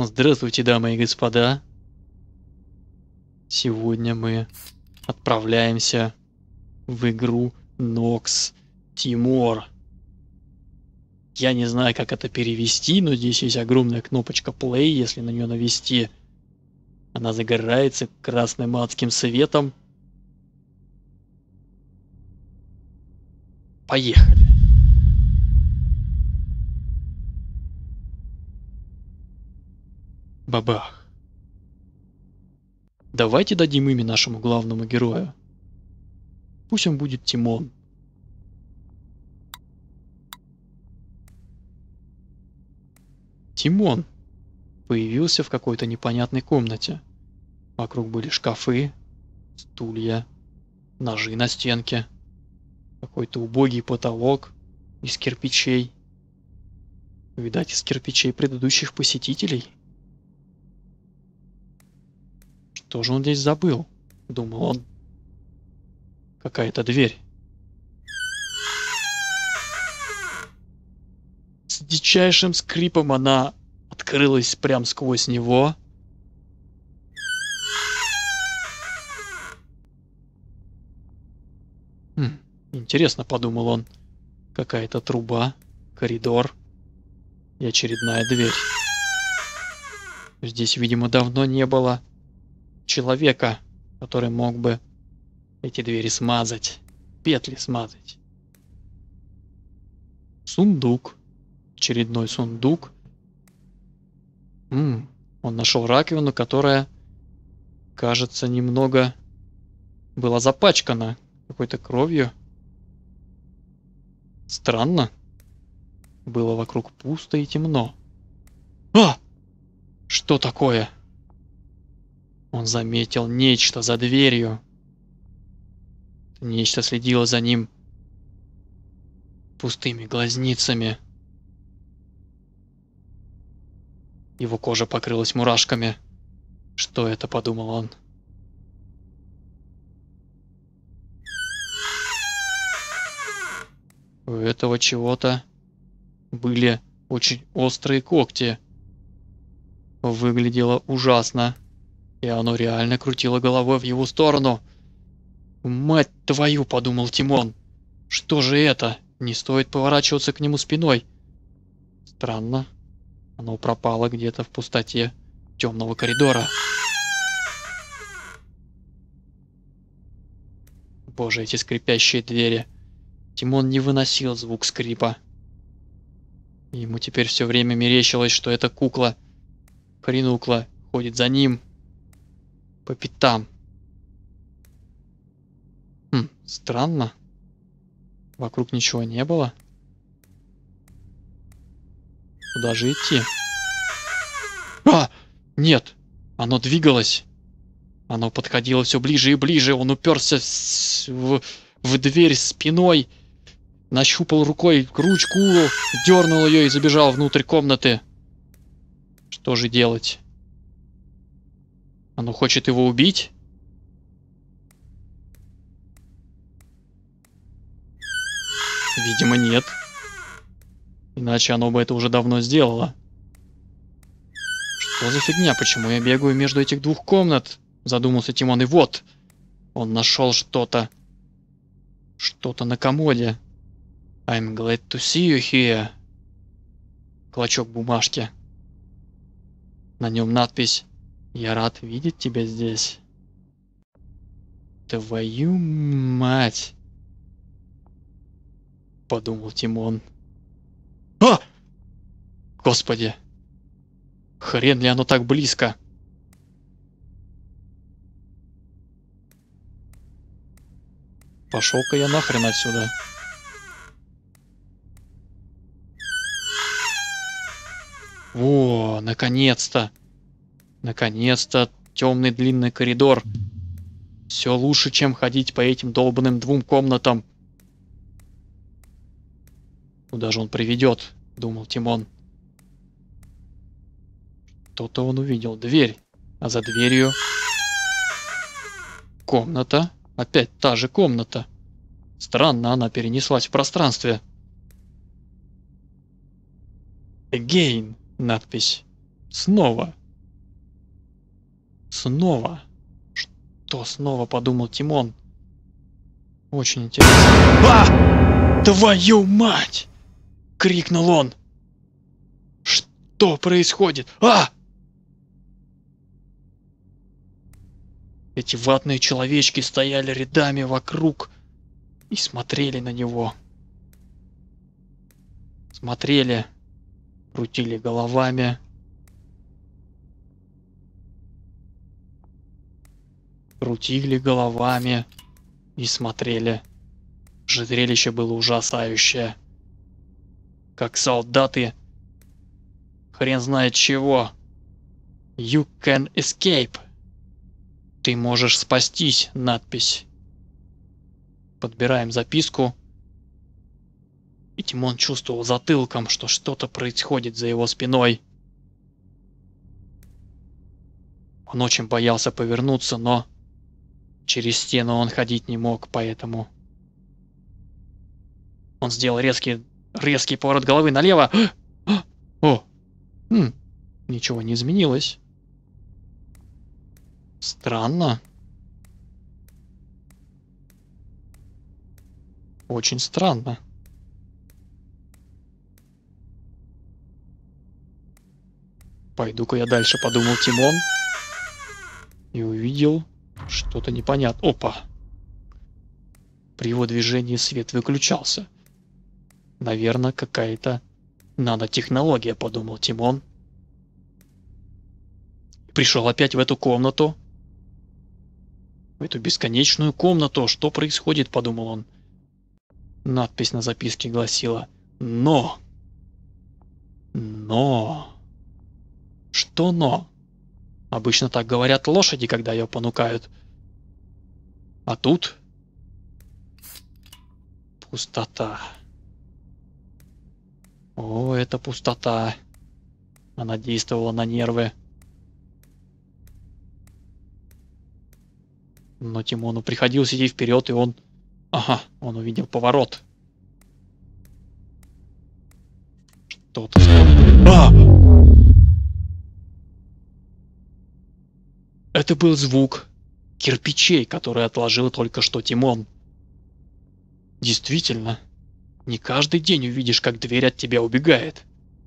Здравствуйте, дамы и господа. Сегодня мы отправляемся в игру Nox Timor. Я не знаю, как это перевести, но здесь есть огромная кнопочка Play. Если на нее навести, она загорается красным адским светом. Поехали. Бабах. Давайте дадим имя нашему главному герою. Пусть он будет Тимон. Тимон появился в какой-то непонятной комнате. Вокруг были шкафы, стулья, ножи на стенке, какой-то убогий потолок из кирпичей. Видать, из кирпичей предыдущих посетителей. Что же он здесь забыл? Думал он. Какая-то дверь. С дичайшим скрипом она открылась прямо сквозь него. Интересно, подумал он. Какая-то труба, коридор и очередная дверь. Здесь, видимо, давно не было человека, который мог бы эти двери смазать, петли смазать. Сундук. Очередной сундук. Он нашел раковину, которая, кажется, немного была запачкана какой-то кровью. Странно. Было вокруг пусто и темно. А! Что такое? Он заметил нечто за дверью. Нечто следило за ним пустыми глазницами. Его кожа покрылась мурашками. Что это, подумал он. У этого чего-то были очень острые когти. Выглядело ужасно. И оно реально крутило головой в его сторону. «Мать твою!» — подумал Тимон. «Что же это? Не стоит поворачиваться к нему спиной». Странно. Оно пропало где-то в пустоте темного коридора. Боже, эти скрипящие двери. Тимон не выносил звук скрипа. Ему теперь все время мерещилось, что эта кукла, хренукла, ходит за ним по пятам. Странно. Вокруг ничего не было. Куда же идти? Нет! Оно двигалось. Оно подходило все ближе и ближе. Он уперся в дверь спиной. Нащупал рукой ручку, дернул ее и забежал внутрь комнаты. Что же делать? Оно хочет его убить? Видимо, нет. Иначе оно бы это уже давно сделало. Что за фигня? Почему я бегаю между этих двух комнат? Задумался Тимон. И вот, он нашел что-то. Что-то на комоде. I'm glad to see you here. Клочок бумажки. На нем надпись: «Я рад видеть тебя здесь». Твою мать! Подумал Тимон. Господи! Хрен ли оно так близко? Пошел-ка я нахрен отсюда. О, наконец-то! Наконец-то темный длинный коридор. Все лучше, чем ходить по этим долбанным двум комнатам. Куда же он приведет? Думал Тимон. Что-то он увидел. Дверь. А за дверью комната. Опять та же комната. Странно, она перенеслась в пространстве. Again. Надпись. Снова. Снова. Что снова, подумал Тимон. Очень интересно. А! Твою мать! Крикнул он. Что происходит? А! Эти ватные человечки стояли рядами вокруг и смотрели на него. Смотрели, крутили головами. Крутили головами и смотрели. Зрелище было ужасающее. Как солдаты, хрен знает чего. You can escape. Ты можешь спастись, надпись. Подбираем записку. И Тимон чувствовал затылком, что что-то происходит за его спиной. Он очень боялся повернуться, но через стену он ходить не мог, поэтому он сделал резкий поворот головы налево. О! Ничего не изменилось. Странно. Очень странно. Пойду-ка я дальше, подумал Тимон. И увидел что-то непонятное. Опа! При его движении свет выключался. Наверное, какая-то нанотехнология, подумал Тимон. Пришел опять в эту комнату. В эту бесконечную комнату. Что происходит, подумал он. Надпись на записке гласила: но. Что но? Обычно так говорят лошади, когда ее понукают. А тут пустота. О, это пустота. Она действовала на нервы. Но Тимону приходилось идти вперед, и он... Ага, он увидел поворот. Что-то... Это был звук кирпичей, который отложил только что Тимон. Действительно, не каждый день увидишь, как дверь от тебя убегает.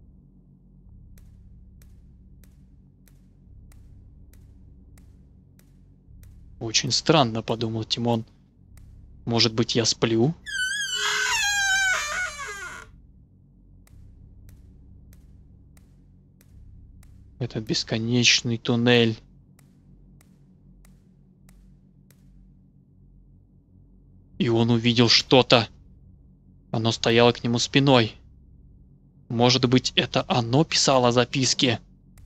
Очень странно, подумал Тимон. Может быть, я сплю? Это бесконечный туннель. И он увидел что-то. Оно стояло к нему спиной. Может быть, это оно писало записки?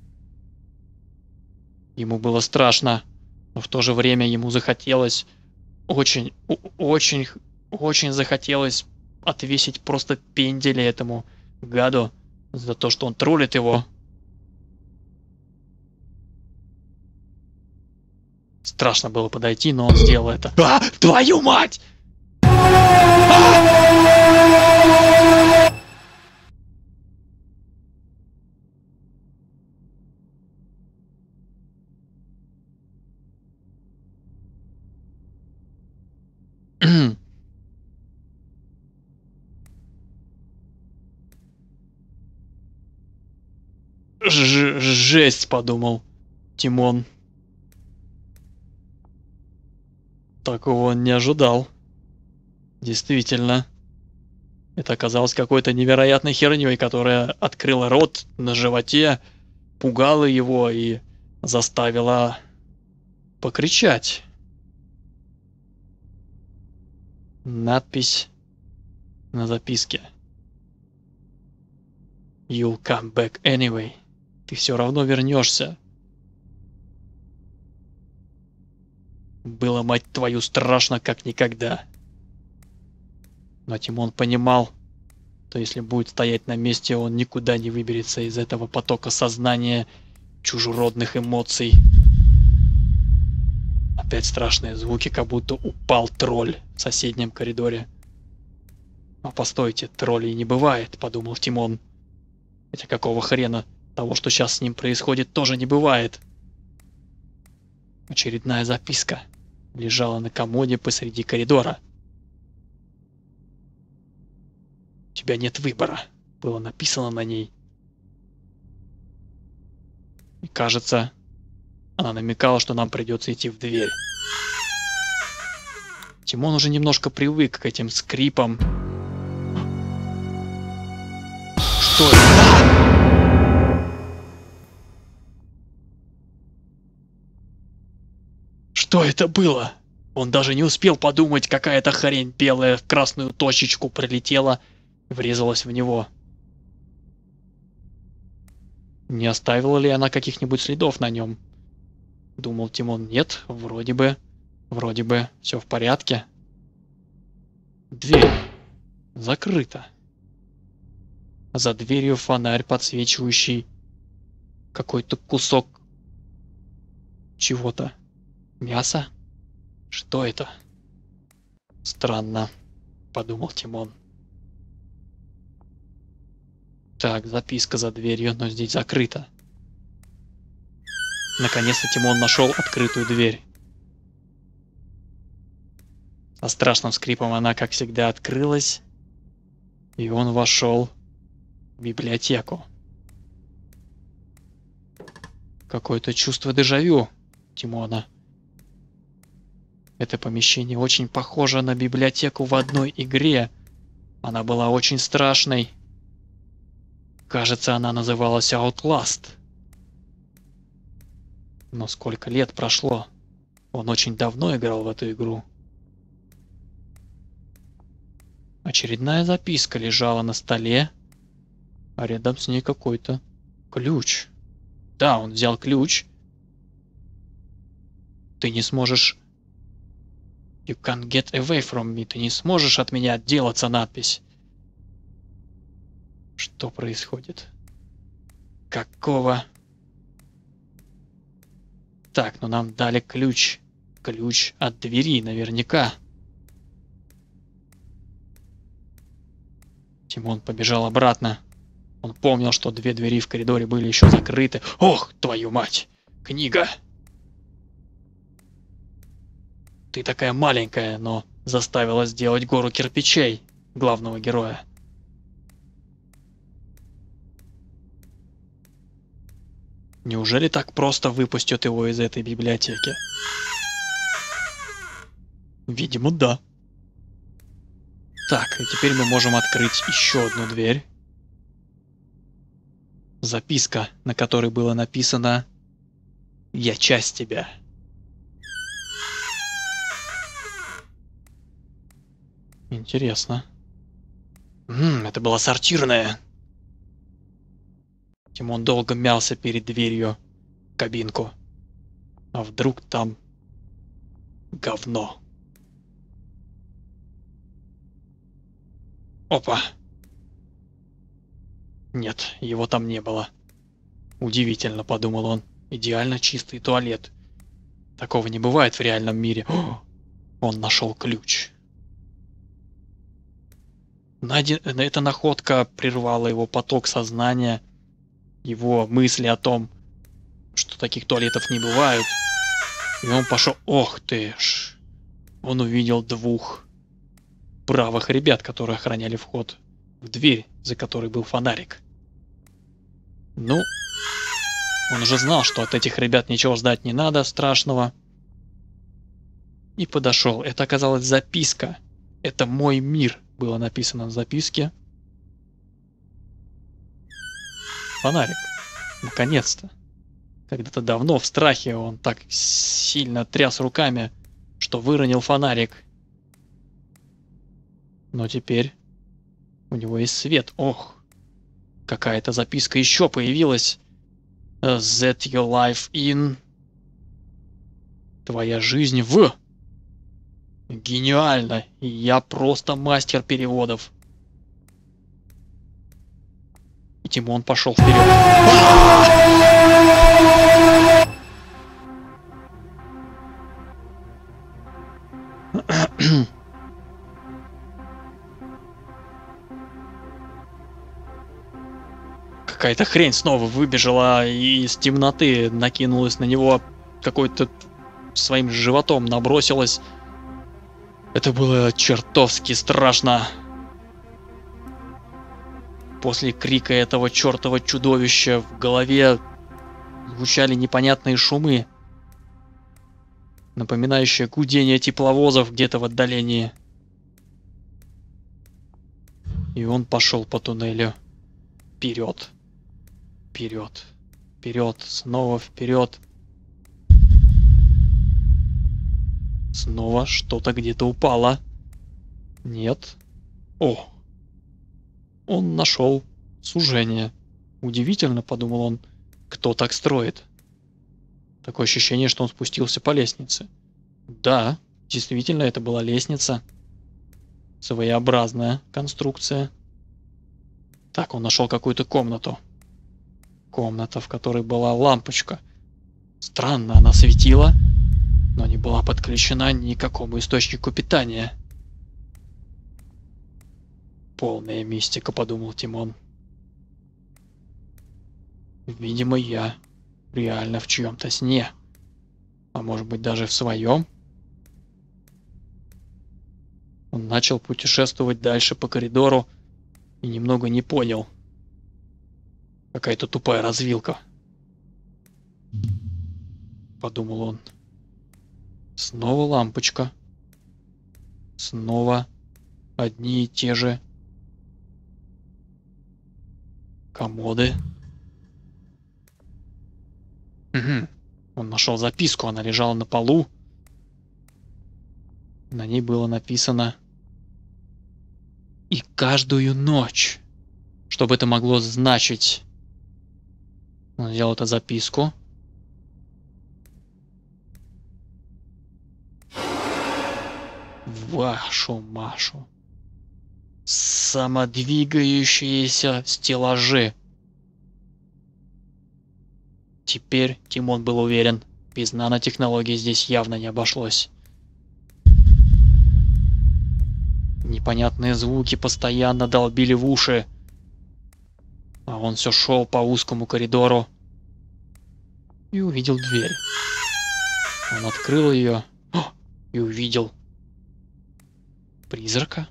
Ему было страшно, но в то же время ему захотелось... Очень захотелось отвесить просто пенделя этому гаду за то, что он троллит его. Страшно было подойти, но он сделал это. А! Твою мать! Жесть, подумал Тимон. Такого он не ожидал. Действительно. Это оказалось какой-то невероятной херней, которая открыла рот на животе, пугала его и заставила покричать. Надпись на записке. You'll come back anyway. Ты все равно вернешься. Было, мать твою, страшно как никогда. Но Тимон понимал, что если будет стоять на месте, он никуда не выберется из этого потока сознания чужеродных эмоций. Опять страшные звуки, как будто упал тролль в соседнем коридоре. А постойте, троллей не бывает, подумал Тимон. Хотя какого хрена Того, что сейчас с ним происходит, тоже не бывает. Очередная записка лежала на комоде посреди коридора. «У тебя нет выбора», было написано на ней. И кажется, она намекала, что нам придется идти в дверь. Тимон уже немножко привык к этим скрипам. Что это? Что это было? Он даже не успел подумать, какая-то хрень белая в красную точечку прилетела и врезалась в него. Не оставила ли она каких-нибудь следов на нем? Думал Тимон, нет, вроде бы все в порядке. Дверь закрыта. За дверью фонарь, подсвечивающий какой-то кусок чего-то. Мясо? Что это? Странно, подумал Тимон. Так, записка за дверью, но здесь закрыто. Наконец-то Тимон нашел открытую дверь. Со страшным скрипом она, как всегда, открылась, и он вошел в библиотеку. Какое-то чувство дежавю Тимона. Это помещение очень похоже на библиотеку в одной игре. Она была очень страшной. Кажется, она называлась Outlast. Но сколько лет прошло? Он очень давно играл в эту игру. Очередная записка лежала на столе, а рядом с ней какой-то ключ. Да, он взял ключ. Ты не сможешь... You can't get away from me. Ты не сможешь от меня отделаться, надпись. Что происходит? Какого? Так, ну нам дали ключ. Ключ от двери, наверняка. Тимон побежал обратно. Он помнил, что две двери в коридоре были еще закрыты. Ох, твою мать! Книга! Ты такая маленькая, но заставила сделать гору кирпичей главного героя. Неужели так просто выпустят его из этой библиотеки? Видимо, да. Так, и теперь мы можем открыть еще одну дверь. Записка, на которой было написано «Я часть тебя». Интересно. Это была сортирная. Тимон долго мялся перед дверью в кабинку. А вдруг там говно? Опа! Нет, его там не было. Удивительно, подумал он. Идеально чистый туалет. Такого не бывает в реальном мире. О, он нашел ключ. Эта находка прервала его поток сознания, его мысли о том, что таких туалетов не бывает. И он пошел... Ох ты ж! Он увидел двух бравых ребят, которые охраняли вход в дверь, за которой был фонарик. Ну, он уже знал, что от этих ребят ничего ждать не надо страшного. И подошел. Это оказалась записка. Это мой мир, было написано на записке. Фонарик. Наконец-то. Когда-то давно в страхе он так сильно тряс руками, что выронил фонарик. Но теперь у него есть свет. Ох, какая-то записка еще появилась. That your life in... Твоя жизнь в... Гениально. Я просто мастер переводов. И Тимон пошел вперед. Какая-то хрень снова выбежала и из темноты накинулась на него, какой-то своим животом набросилась. Это было чертовски страшно. После крика этого чертова чудовища в голове звучали непонятные шумы, напоминающие гудение тепловозов где-то в отдалении. И он пошел по туннелю. Вперед. Вперед. Вперед. Снова вперед. Снова что-то где-то упало. Нет. О! Он нашел сужение. Удивительно, подумал он, кто так строит. Такое ощущение, что он спустился по лестнице. Да, действительно, это была лестница. Своеобразная конструкция. Так, он нашел какую-то комнату. Комната, в которой была лампочка. Странно, она светила, но не была подключена ни к какому источнику питания. Полная мистика, подумал Тимон. Видимо, я реально в чьем-то сне. А может быть, даже в своем? Он начал путешествовать дальше по коридору и немного не понял. Какая-то тупая развилка. Подумал он. Снова лампочка. Снова одни и те же комоды. Угу. Он нашел записку, она лежала на полу. На ней было написано: «И каждую ночь». Что бы это могло значить? Он взял эту записку. Вашу Машу. Самодвигающиеся стеллажи. Теперь Тимон был уверен, без нанотехнологий здесь явно не обошлось. Непонятные звуки постоянно долбили в уши. А он все шел по узкому коридору и увидел дверь. Он открыл ее и увидел призрака.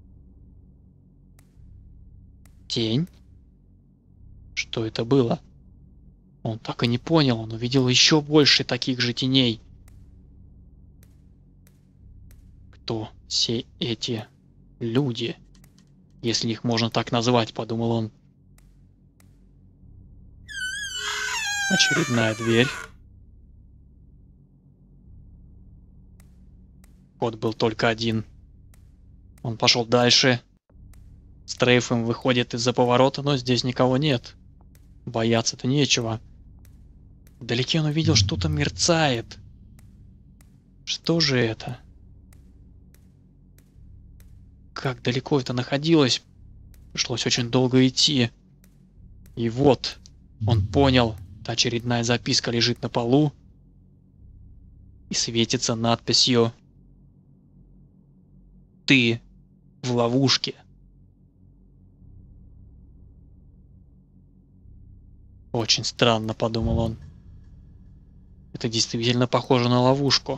Тень. Что это было? Он так и не понял. Он увидел еще больше таких же теней. Кто все эти люди, если их можно так назвать, подумал он. Очередная дверь. Вход был только один. Он пошел дальше. Стрейфом выходит из-за поворота, но здесь никого нет. Бояться-то нечего. Вдалеке он увидел, что-то мерцает. Что же это? Как далеко это находилось? Пришлось очень долго идти. И вот, он понял, очередная записка лежит на полу и светится надписью: «Ты в ловушке». Очень странно, подумал он. Это действительно похоже на ловушку.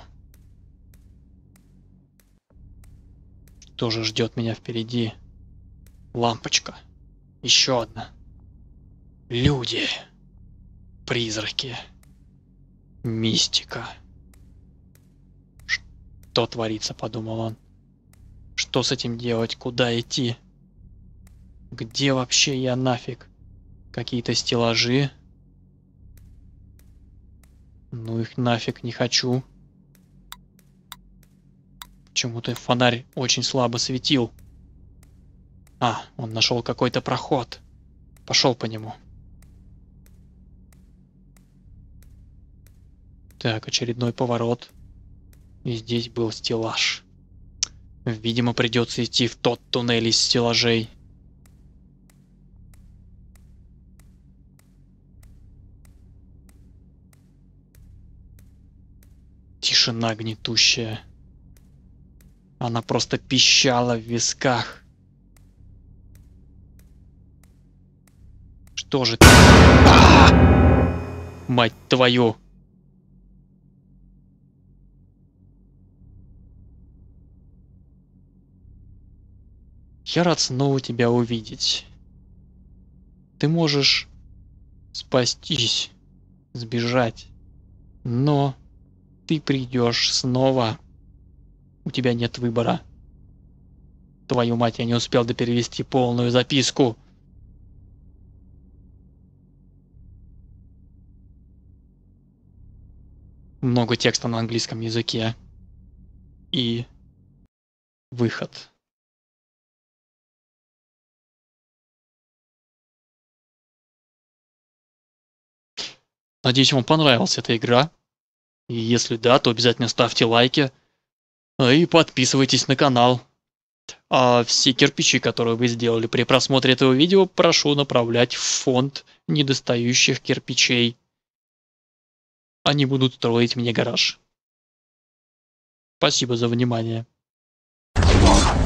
Что же ждет меня впереди? Лампочка. Еще одна. Люди. Призраки. Мистика. Что творится, подумал он. Что с этим делать? Куда идти? Где вообще я нафиг? Какие-то стеллажи. Ну их нафиг не хочу. Почему-то фонарь очень слабо светил. А, он нашел какой-то проход. Пошел по нему. Так, очередной поворот. И здесь был стеллаж. Видимо, придется идти в тот туннель из стеллажей. Тишина гнетущая. Она просто пищала в висках. Что же ты? Мать твою! Я рад снова тебя увидеть. Ты можешь спастись, сбежать, но ты придешь снова. У тебя нет выбора. Твою мать, я не успел доперевести полную записку. Много текста на английском языке. И выход. Надеюсь, вам понравилась эта игра. И если да, то обязательно ставьте лайки. И подписывайтесь на канал. А все кирпичи, которые вы сделали при просмотре этого видео, прошу направлять в фонд недостающих кирпичей. Они будут строить мне гараж. Спасибо за внимание.